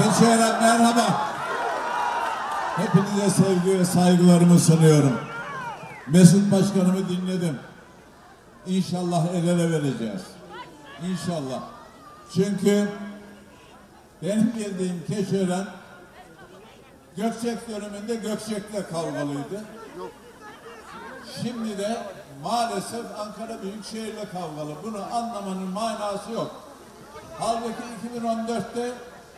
Keçiören merhaba. Hepinize sevgi ve saygılarımı sunuyorum. Mesut Başkanımı dinledim. İnşallah el ele vereceğiz. İnşallah. Çünkü benim bildiğim Keçiören Gökçek döneminde Gökçek'le kavgalıydı. Şimdi de maalesef Ankara Büyükşehir'le kavgalı. Bunu anlamanın manası yok. Halbuki 2014'te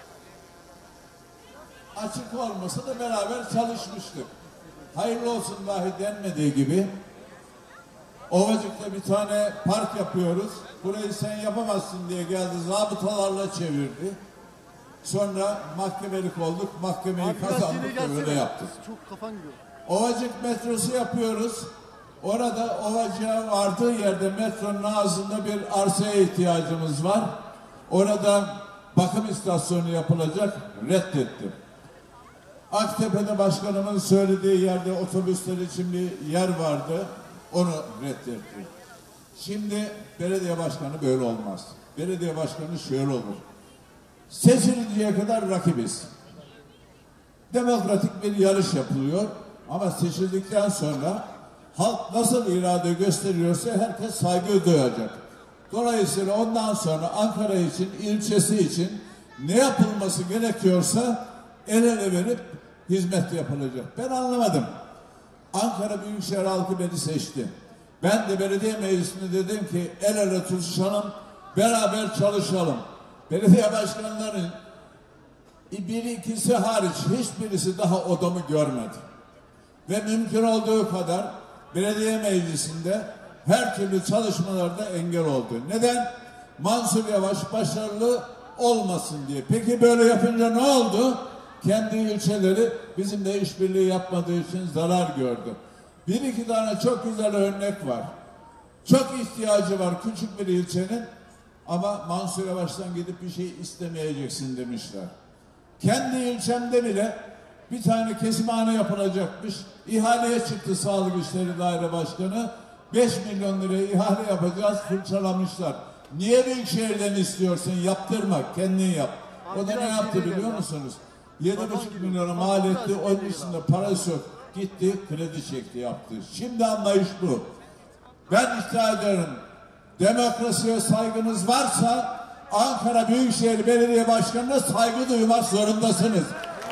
açık olmasa da beraber çalışmıştık. Hayırlı olsun dahi denmediği gibi Ovacık'ta bir tane park yapıyoruz. Burayı sen yapamazsın diye geldi, zabıtalarla çevirdi. Sonra mahkemelik olduk, mahkemeyi kazandık da böyle yaptık. Çok kafan gidiyor. Ovacık metrosu yapıyoruz. Orada Ovacık'a vardığı yerde metronun ağzında bir arsaya ihtiyacımız var. Orada bakım istasyonu yapılacak, reddettim. Aktepe'de başkanımın söylediği yerde otobüsler için bir yer vardı, onu reddetti. Şimdi belediye başkanı böyle olmaz. Belediye başkanı şöyle olur. Seçilinceye kadar rakibiz. Demokratik bir yarış yapılıyor ama seçildikten sonra halk nasıl irade gösteriyorsa herkes saygı duyacak. Dolayısıyla ondan sonra Ankara için, ilçesi için ne yapılması gerekiyorsa el ele verip hizmet yapılacak. Ben anlamadım. Ankara Büyükşehir halkı beni seçti. Ben de belediye meclisinde dedim ki el ele tutuşalım, beraber çalışalım. Belediye başkanlarının bir ikisi hariç hiçbirisi daha odamı görmedi. Ve mümkün olduğu kadar belediye meclisinde her türlü çalışmalarda engel oldu. Neden? Mansur Yavaş başarılı olmasın diye. Peki böyle yapınca ne oldu? Kendi ilçeleri bizimle işbirliği yapmadığı için zarar gördü. Bir iki tane çok güzel örnek var. Çok ihtiyacı var küçük bir ilçenin ama Mansur Yavaş'tan gidip bir şey istemeyeceksin demişler. Kendi ilçemde bile bir tane kesimhane yapılacakmış. İhaleye çıktı Sağlık İşleri Daire Başkanı. 5 milyon liraya ihale yapacağız, fırçalamışlar. Niye Büyükşehir'den istiyorsun? Yaptırma, kendin yap. O da ne yaptı biliyor musunuz? 7,5 milyona maliyetli, onun içinde parası yok. Gitti, kredi çekti, yaptı. Şimdi anlayış bu. Ben iddia ederim, demokrasiye saygınız varsa Ankara Büyükşehir Belediye Başkanı'na saygı duymak zorundasınız.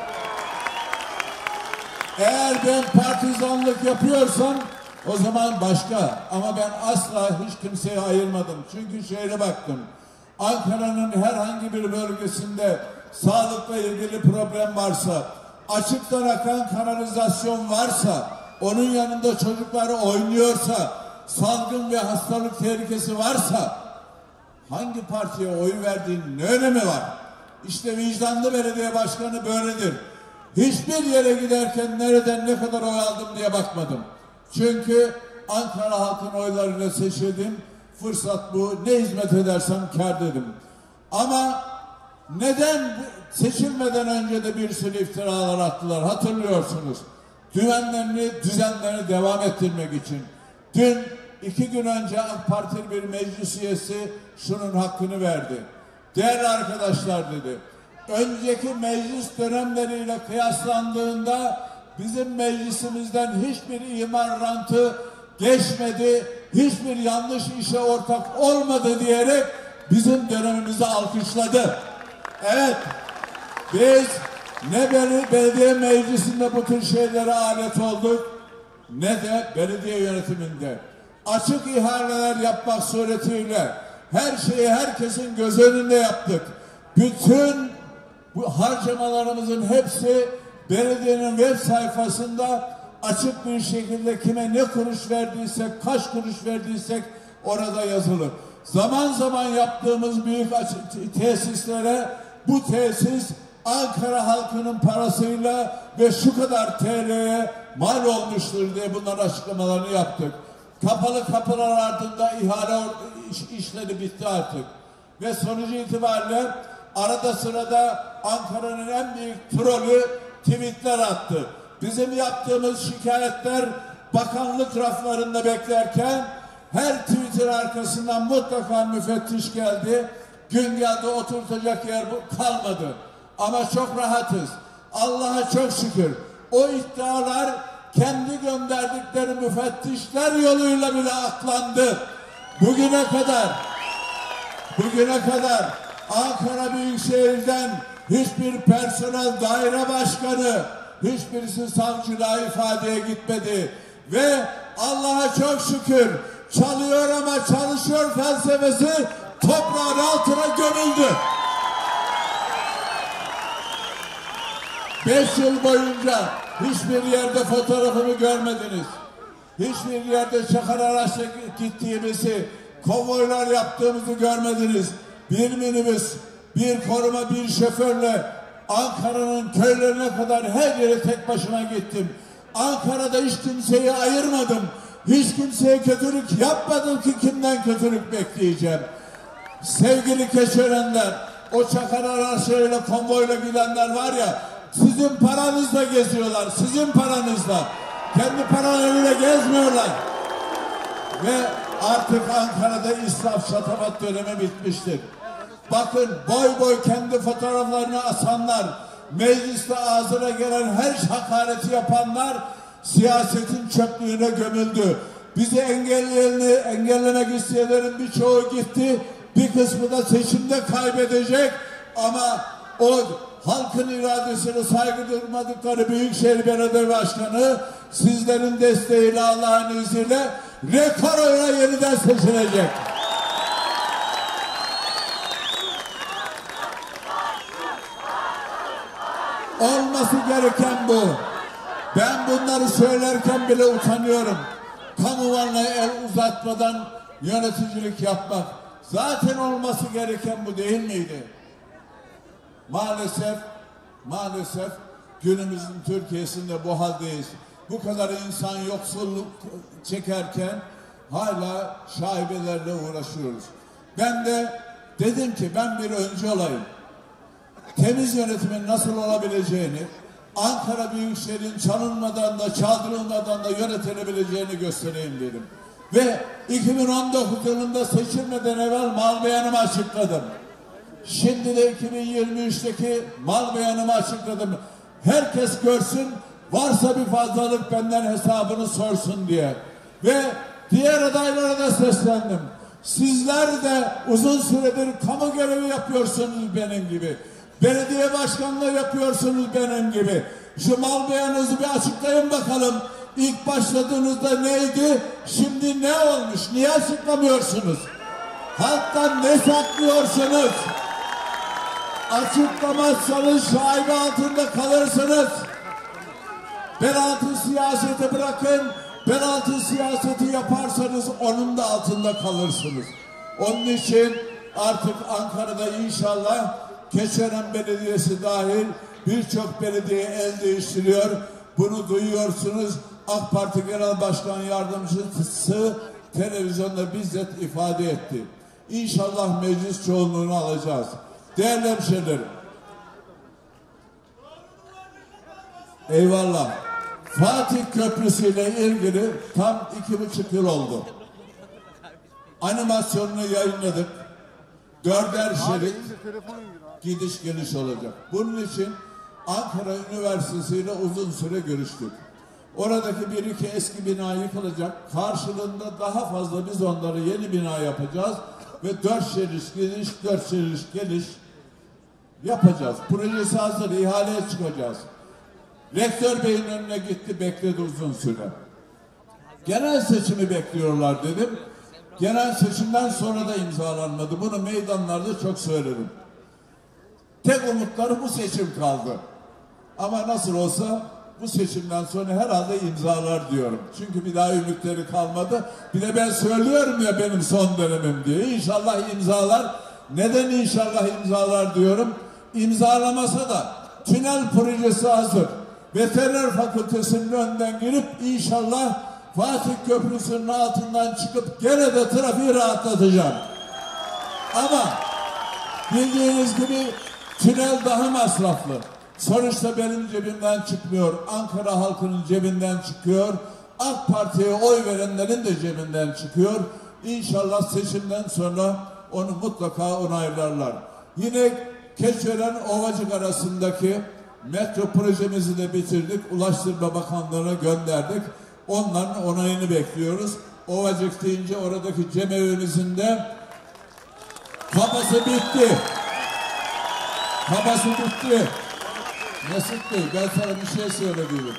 Eğer ben partizanlık yapıyorsam o zaman başka. Ama ben asla hiç kimseye ayırmadım. Çünkü şehre baktım. Ankara'nın herhangi bir bölgesinde sağlıkla ilgili problem varsa, açıktan akan kanalizasyon varsa, onun yanında çocukları oynuyorsa, salgın ve hastalık tehlikesi varsa, hangi partiye oy verdiğinin ne önemi var? İşte vicdanlı belediye başkanı böyledir. Hiçbir yere giderken nereden ne kadar oy aldım diye bakmadım. Çünkü Ankara halkın oylarıyla seçildim. Fırsat bu. Ne hizmet edersem kâr dedim. Ama neden seçilmeden önce de bir sürü iftiralar attılar hatırlıyorsunuz. Düzenlerini devam ettirmek için. Dün 2 gün önce AK Parti bir meclis üyesi şunun hakkını verdi. Değerli arkadaşlar dedi. Önceki meclis dönemleriyle kıyaslandığında bizim meclisimizden hiçbir imar rantı geçmedi, hiçbir yanlış işe ortak olmadı diyerek bizim dönemimizi alkışladı. Evet, biz ne belediye meclisinde bu tür şeylere alet olduk, ne de belediye yönetiminde. Açık ihaleler yapmak suretiyle her şeyi herkesin göz önünde yaptık. Bütün bu harcamalarımızın hepsi belediyenin web sayfasında açık bir şekilde kime ne kuruş verdiysek, kaç kuruş verdiysek orada yazılı. Zaman zaman yaptığımız büyük tesislere bu tesis Ankara halkının parasıyla ve şu kadar TL'ye mal olmuştur diye bunların açıklamalarını yaptık. Kapalı kapılar ardında ihale işleri bitti artık. Ve sonucu itibariyle arada sırada Ankara'nın en büyük trolü tweetler attı. Bizim yaptığımız şikayetler bakanlık raflarında beklerken her tweetin arkasından mutlaka müfettiş geldi. Gün geldi oturtacak yer kalmadı. Ama çok rahatız. Allah'a çok şükür. O iddialar kendi gönderdikleri müfettişler yoluyla bile aklandı. Bugüne kadar Ankara Büyükşehir'den hiçbir personel daire başkanı, hiçbirisi savcılığa ifadeye gitmedi. Ve Allah'a çok şükür çalıyor ama çalışıyor felsefesi toprağın altına gömüldü. 5 yıl boyunca hiçbir yerde fotoğrafımı görmediniz. Hiçbir yerde Çakar araçla gittiğimizi, konvoylar yaptığımızı görmediniz. Bir minibüs, bir koruma, bir şoförle Ankara'nın köylerine kadar her yere tek başıma gittim. Ankara'da hiç kimseyi ayırmadım. Hiç kimseye kötülük yapmadım ki kimden kötülük bekleyeceğim. Sevgili Keçiörenler, o Çakar araçlarıyla konvoyla gidenler var ya, sizin paranızla geziyorlar, sizin paranızla. Kendi paralarıyla gezmiyorlar. Ve artık Ankara'da israf şatafat dönemi bitmiştir. Bakın boy boy kendi fotoğraflarını asanlar, mecliste ağzına gelen her hakareti yapanlar siyasetin çöplüğüne gömüldü. Bizi engellemek isteyenlerin birçoğu gitti. Bir kısmı da seçimde kaybedecek ama o halkın iradesine saygı duymadıkları Büyükşehir Belediye Başkanı sizlerin desteğiyle Allah'ın izniyle rekor oyla yeniden seçilecek. Olması gereken bu. Ben bunları söylerken bile utanıyorum. Kamu malına el uzatmadan yöneticilik yapmak. Zaten olması gereken bu değil miydi? Maalesef günümüzün Türkiye'sinde bu haldeyiz. Bu kadar insan yoksulluk çekerken hala şaibelerle uğraşıyoruz. Ben de dedim ki ben bir öncü olayım. Temiz yönetimin nasıl olabileceğini, Ankara Büyükşehir'in çalınmadan da çaldırılmadan da yönetilebileceğini göstereyim dedim. Ve 2019 yılında seçilmeden evvel mal beyanımı açıkladım. Şimdi de 2023'teki mal beyanımı açıkladım. Herkes görsün, varsa bir fazlalık benden hesabını sorsun diye. Ve diğer adaylara da seslendim. Sizler de uzun süredir kamu görevi yapıyorsunuz benim gibi. Belediye başkanlığı yapıyorsunuz benim gibi. Şu mal beyanınızı bir açıklayın bakalım. İlk başladığınızda neydi? Şimdi ne olmuş? Niye açıklamıyorsunuz? Halktan ne saklıyorsunuz? Açıklamazsanız şaibe altında kalırsınız. Bel altı siyaseti bırakın. Bel altı siyaseti yaparsanız onun da altında kalırsınız. Onun için artık Ankara'da inşallah Keçiören Belediyesi dahil birçok belediye el değiştiriyor. Bunu duyuyorsunuz. AK Parti Genel Başkan Yardımcısı televizyonda bizzat ifade etti. İnşallah meclis çoğunluğunu alacağız. Değerli hemşehrilerim. Eyvallah. Fatih Köprüsü ile ilgili tam 2,5 yıl oldu. Animasyonunu yayınladık. 4'er şerit gidiş geliş olacak. Bunun için Ankara Üniversitesi ile uzun süre görüştük. Oradaki bir iki eski bina yıkılacak. Karşılığında daha fazla biz onları yeni bina yapacağız. Ve 4 şerit gidiş, 4 şerit geliş yapacağız. Projesi hazır, ihaleye çıkacağız. Rektör Bey'in önüne gitti, bekledi uzun süre. Genel seçimi bekliyorlar dedim. Genel seçimden sonra da imzalanmadı. Bunu meydanlarda çok söyledim. Tek umutları bu seçim kaldı. Ama nasıl olsa bu seçimden sonra herhalde imzalar diyorum. Çünkü bir daha ümitleri kalmadı. Bir de ben söylüyorum ya benim son dönemim diye. İnşallah imzalar. Neden inşallah imzalar diyorum? İmzalamasa da tünel projesi hazır. Veteriner Fakültesi'nin önünden girip inşallah Fatih Köprüsü'nün altından çıkıp gene de trafiği rahatlatacağım. Ama bildiğiniz gibi tünel daha masraflı. Sonuçta benim cebimden çıkmıyor. Ankara halkının cebinden çıkıyor. AK Parti'ye oy verenlerin de cebinden çıkıyor. İnşallah seçimden sonra onu mutlaka onaylarlar. Yine Keçiören Ovacık arasındaki metro projemizi de bitirdik. Ulaştırma Bakanlığı'na gönderdik. Onların onayını bekliyoruz. Ovacık deyince oradaki cemevimizin de kabası bitti. Kabası bitti. Mesut Bey, ben sana bir şey söyleyeyim.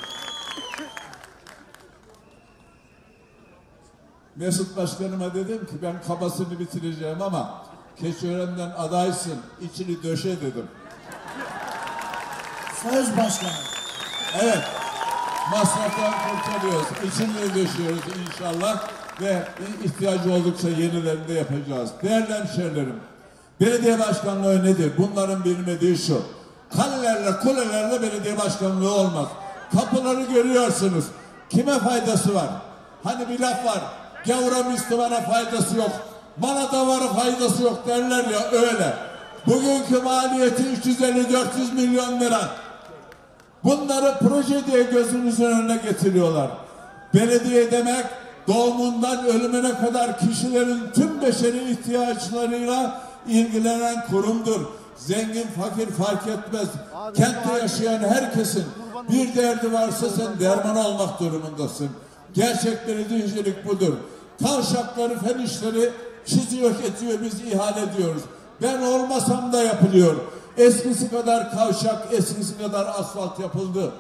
Mesut Başkanıma dedim ki ben kabasını bitireceğim ama Keçiören'den adaysın, içini döşe dedim. Söz başkanım. Evet, masraftan kurtarıyoruz, içini de döşüyoruz inşallah ve ihtiyacı oldukça yenilerini de yapacağız. Değerli hemşehrilerim, belediye başkanlığı nedir? Bunların bilmediği şu: kalelerle, kulelerle belediye başkanlığı olmaz. Kapıları görüyorsunuz. Kime faydası var? Hani bir laf var, gavura Müslümana faydası yok, bana da var faydası yok derler ya, öyle. Bugünkü maliyeti 350-400 milyon lira. Bunları proje diye gözünüzün önüne getiriyorlar. Belediye demek doğumundan ölümüne kadar kişilerin tüm beşeri ihtiyaçlarıyla ilgilenen kurumdur. Zengin fakir fark etmez. Kentte yaşayan herkesin bir derdi varsa sen derman olmak durumundasın. Gerçek belediyecilik budur. Kavşakları, fen işleri çiziyor, kesiyor, biz ihale ediyoruz. Ben olmasam da yapılıyor. Eskisi kadar kavşak, eskisi kadar asfalt yapıldı.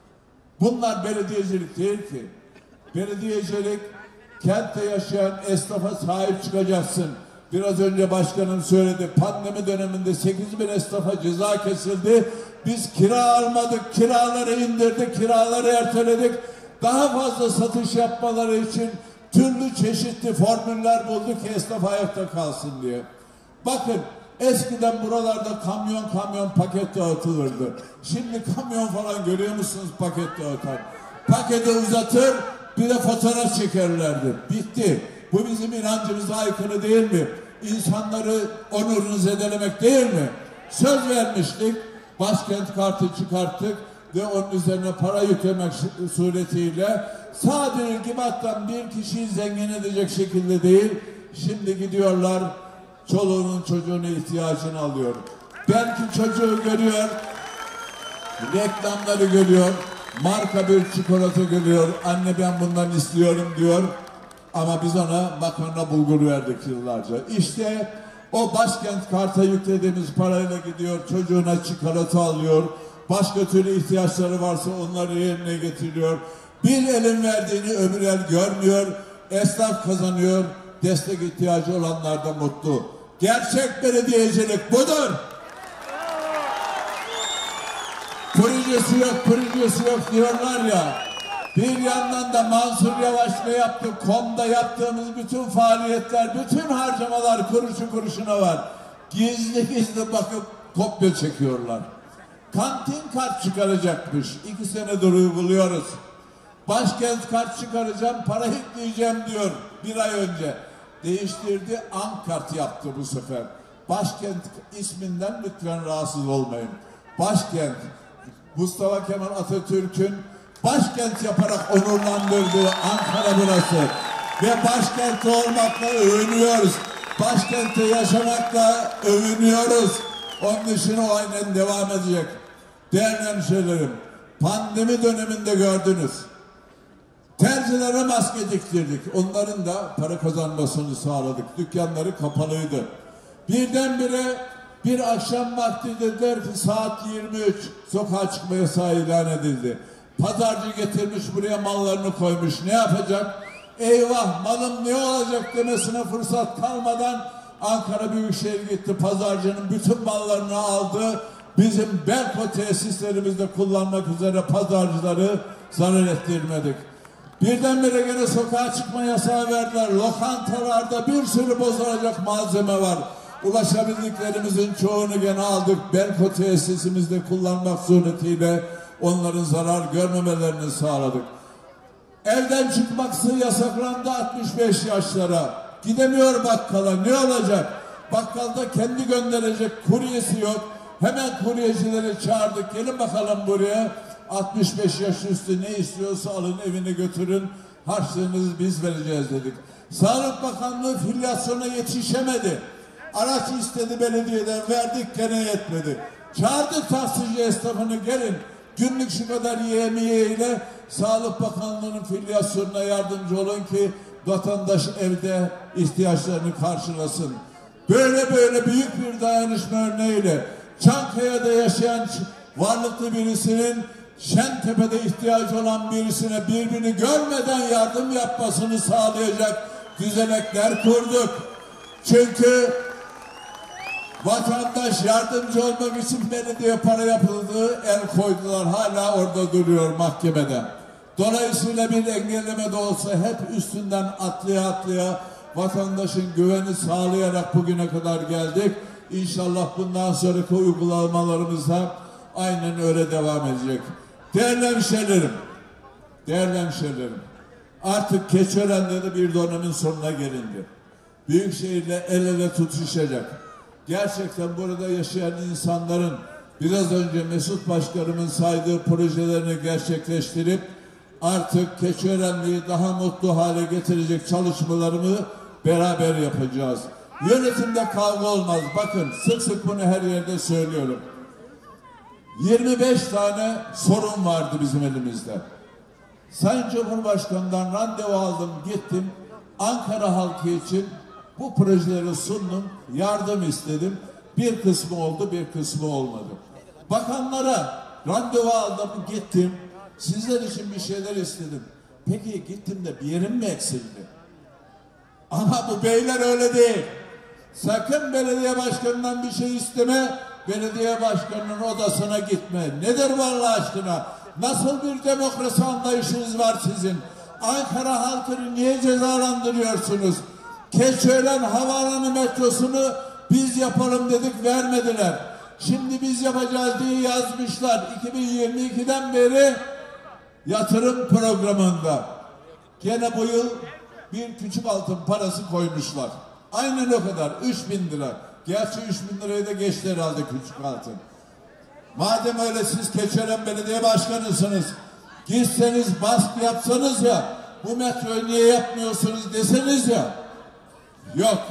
Bunlar belediyecilik değil ki. Belediyecilik, kentte yaşayan esnafa sahip çıkacaksın. Biraz önce başkanım söyledi, pandemi döneminde 8.000 esnafa ceza kesildi. Biz kira almadık, kiraları indirdik, kiraları erteledik. Daha fazla satış yapmaları için türlü çeşitli formüller bulduk ki esnaf ayakta kalsın diye. Bakın, eskiden buralarda kamyon paket dağıtılırdı. Şimdi kamyon falan görüyor musunuz paket dağıtan? Paketi uzatır, bir de fotoğraf çekerlerdi. Bitti. Bu bizim inancımıza aykırı değil mi? İnsanları onurunu zedelemek değil mi? Söz vermiştik, başkent kartı çıkarttık ve onun üzerine para yüklemek suretiyle sadece Gimat'tan bir kişiyi zengin edecek şekilde değil, şimdi gidiyorlar, çoluğunun çocuğunun ihtiyacını alıyor. Belki çocuğu görüyor, reklamları görüyor, marka bir çikolata görüyor, anne ben bundan istiyorum diyor. Ama biz ona makarna bulgur verdik yıllarca. İşte o başkent karta yüklediğimiz parayla gidiyor, çocuğuna çikolata alıyor, başka türlü ihtiyaçları varsa onları yerine getiriyor. Bir elin verdiğini öbür el görmüyor, esnaf kazanıyor, destek ihtiyacı olanlar da mutlu. Gerçek belediyecilik budur. Projesi yok diyorlar ya. Bir yandan da Mansur Yavaş ne yaptı? KOM'da yaptığımız bütün faaliyetler, bütün harcamalar kuruşu kuruşuna var. Gizli bakıp kopya çekiyorlar. Kantin kart çıkaracakmış. 2 senedir uyguluyoruz. Başkent kart çıkaracağım, para yükleyeceğim diyor 1 ay önce. Değiştirdi, Ankart yaptı bu sefer. Başkent isminden lütfen rahatsız olmayın. Başkent, Mustafa Kemal Atatürk'ün başkent yaparak onurlandırdığı Ankara burası. Ve başkent olmakla övünüyoruz. Başkentte yaşamakla övünüyoruz. Onun için o aynen devam edecek. Değerli hemşehrilerim, pandemi döneminde gördünüz. Terzilere maske diktirdik. Onların da para kazanmasını sağladık. Dükkanları kapalıydı. Birdenbire bir akşam vakti dediler ki saat 23 sokağa çıkma yasağı ilan edildi. Pazarcı getirmiş buraya mallarını koymuş. Ne yapacak? Eyvah malım ne olacak demesine fırsat kalmadan Ankara Büyükşehir gitti. Pazarcının bütün mallarını aldı. Bizim Belko tesislerimizde kullanmak üzere pazarcıları zarar ettirmedik. Birdenbire gene sokağa çıkma yasağı verdiler. Lokantalarda bir sürü bozulacak malzeme var. Ulaşabildiklerimizin çoğunu gene aldık. Belko tesisimizde kullanmak suretiyle onların zarar görmemelerini sağladık. Evden çıkması yasaklandı 65 yaşlara. Gidemiyor bakkala. Ne olacak? Bakkalda kendi gönderecek kuryesi yok. Hemen kuryecileri çağırdık. Gelin bakalım buraya. 65 yaş üstü ne istiyorsa alın evine götürün. Harçlığınızı biz vereceğiz dedik. Sağlık Bakanlığı filyasyona yetişemedi. Araç istedi belediyeden, verdik, gene yetmedi. Çağırdık taksici esnafını, gelin günlük şu kadar yevmiye ile Sağlık Bakanlığı'nın filyasyonuna yardımcı olun ki vatandaş evde ihtiyaçlarını karşılasın. Böyle büyük bir dayanışma örneğiyle Çankaya'da yaşayan varlıklı birisinin Şentepe'de ihtiyacı olan birisine birbirini görmeden yardım yapmasını sağlayacak düzenekler kurduk. Çünkü vatandaş yardımcı olmak için belediye para yapıldığı el koydular. Hala orada duruyor mahkemede. Dolayısıyla bir engelleme de olsa hep üstünden atlaya vatandaşın güveni sağlayarak bugüne kadar geldik. İnşallah bundan sonraki uygulamalarımız da aynen öyle devam edecek. Değerli hemşehrilerim, artık Keçiören'de de bir dönemin sonuna gelindi. Büyükşehirle el ele tutuşacak. Gerçekten burada yaşayan insanların biraz önce Mesut Başkanımın saydığı projelerini gerçekleştirip artık Keçiörenli'yi daha mutlu hale getirecek çalışmalarımı beraber yapacağız. Yönetimde kavga olmaz. Bakın sık bunu her yerde söylüyorum. 25 tane sorun vardı bizim elimizde. Sayın Cumhurbaşkanı'ndan randevu aldım, gittim. Ankara halkı için bu projeleri sundum, yardım istedim. Bir kısmı oldu, bir kısmı olmadı. Bakanlara randevu aldım, gittim. Sizler için bir şeyler istedim. Peki gittim de bir yerim mi eksildi? Ama bu beyler öyle değil. Sakın belediye başkanından bir şey isteme, belediye başkanının odasına gitme. Nedir bu Allah aşkına? Nasıl bir demokrasi anlayışınız var sizin? Ankara halkını niye cezalandırıyorsunuz? Keçiören havaalanı metrosunu biz yapalım dedik, vermediler. Şimdi biz yapacağız diye yazmışlar. 2022'den beri yatırım programında. Gene bu yıl bir küçük altın parası koymuşlar. Aynen o kadar. 3.000 lira. Gerçi 3.000 lirayı da geçti herhalde küçük altın. Madem öyle siz Keçiören Belediye Başkanısınız, gitseniz baskı yapsanız ya, bu metroyu niye yapmıyorsunuz deseniz ya. Yok.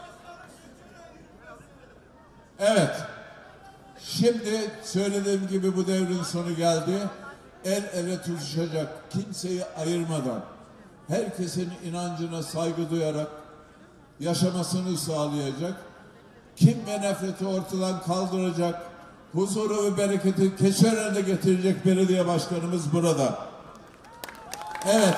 Evet. Şimdi söylediğim gibi bu devrin sonu geldi. El ele tutuşacak, kimseyi ayırmadan, herkesin inancına saygı duyarak yaşamasını sağlayacak, kin ve nefreti ortadan kaldıracak, huzuru ve bereketi Keçiören'e getirecek belediye başkanımız burada. Evet.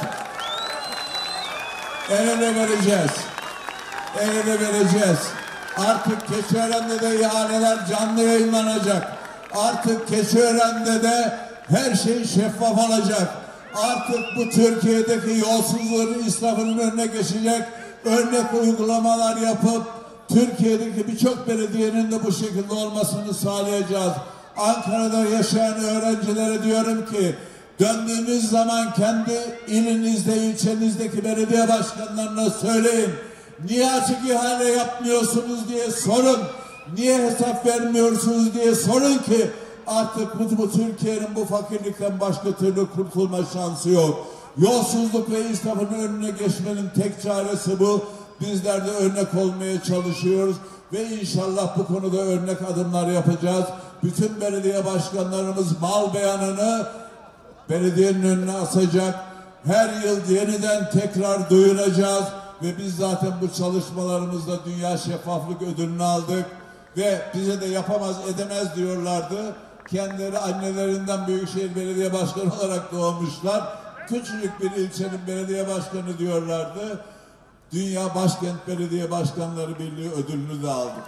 El ele vereceğiz. El ele vereceğiz. Artık Keçiören'de de ihaleler canlı yayınlanacak. Artık Keçiören'de de her şey şeffaf olacak. Artık bu Türkiye'deki yolsuzluğun, israfının önüne geçecek örnek uygulamalar yapıp Türkiye'deki birçok belediyenin de bu şekilde olmasını sağlayacağız. Ankara'da yaşayan öğrencilere diyorum ki, döndüğünüz zaman kendi ilinizde, ilçenizdeki belediye başkanlarına söyleyin. Niye açık ihale yapmıyorsunuz diye sorun. Niye hesap vermiyorsunuz diye sorun ki artık bu Türkiye'nin bu fakirlikten başka türlü kurtulma şansı yok. Yolsuzluk ve israfın önüne geçmenin tek çaresi bu. Bizler de örnek olmaya çalışıyoruz ve inşallah bu konuda örnek adımlar yapacağız. Bütün belediye başkanlarımız mal beyanını belediyenin önüne asacak. Her yıl yeniden tekrar duyuracağız ve biz zaten bu çalışmalarımızda Dünya Şeffaflık Ödülünü aldık ve bize de yapamaz edemez diyorlardı. Kendileri annelerinden Büyükşehir Belediye Başkanı olarak doğmuşlar. Küçücük bir ilçenin belediye başkanı diyorlardı. Dünya Başkent Belediye Başkanları Birliği ödülünü de aldık.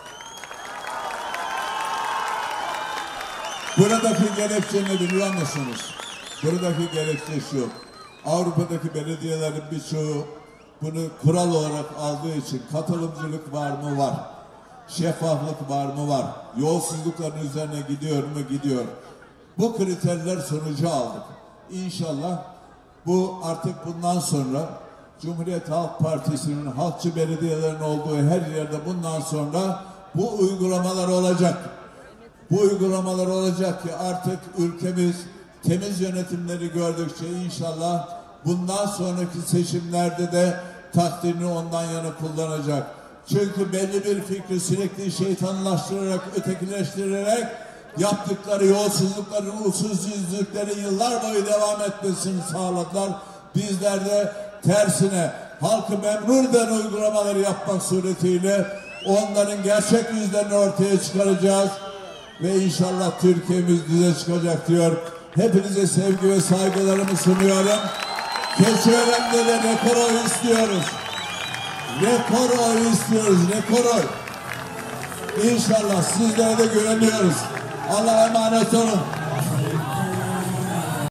Buradaki gerekçe ne biliyor musunuz? Buradaki gerekçe şu. Avrupa'daki belediyelerin birçoğu bunu kural olarak aldığı için katılımcılık var mı? Var. Şeffaflık var mı? Var. Yolsuzlukların üzerine gidiyor mu? Gidiyor. Bu kriterler sonucu aldık. İnşallah bu artık bundan sonra Cumhuriyet Halk Partisi'nin halkçı belediyelerin olduğu her yerde bundan sonra bu uygulamalar olacak. Bu uygulamalar olacak ki artık ülkemiz temiz yönetimleri gördükçe inşallah bundan sonraki seçimlerde de takdirini ondan yana kullanacak. Çünkü belli bir fikri sürekli şeytanlaştırarak, ötekileştirerek yaptıkları yolsuzlukların, usulsüzlüklerin yıllar boyu devam etmesini sağladılar. Bizler de tersine halkı memnun eden uygulamaları yapmak suretiyle onların gerçek yüzlerini ortaya çıkaracağız ve inşallah Türkiye'miz düze çıkacak diyor. Hepinize sevgi ve saygılarımı sunuyorum. Keçiören'de de rekor oy istiyoruz. Rekor oy istiyoruz, rekor oy. İnşallah sizlere de güveniyoruz. Allah'a emanet olun.